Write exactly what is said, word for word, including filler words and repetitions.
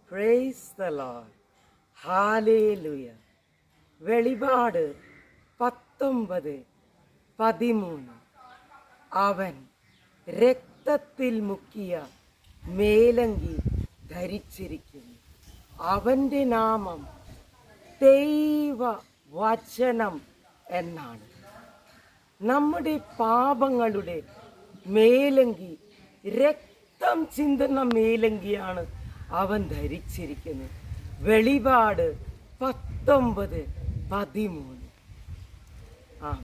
Praise the Lord. Hallelujah. വെളിപാട് പത്തൊമ്പത് പതിമൂന്ന്. അവൻ രക്തത്തിൽ മുക്കിയ മേലങ്കി ധരിച്ചിരിക്കുന്നു. അവൻ്റെ നാമം ദൈവ വചനം എന്നാണ്. നമ്മുടെ പാപങ്ങളുടെ മേലങ്കി, രക്തം ചിന്തുന്ന മേലങ്കിയാണ് അവൻ ധരിച്ചിരിക്കുന്നത്. വെളിപാട് പത്തൊമ്പത് പതിമൂന്ന്. ആ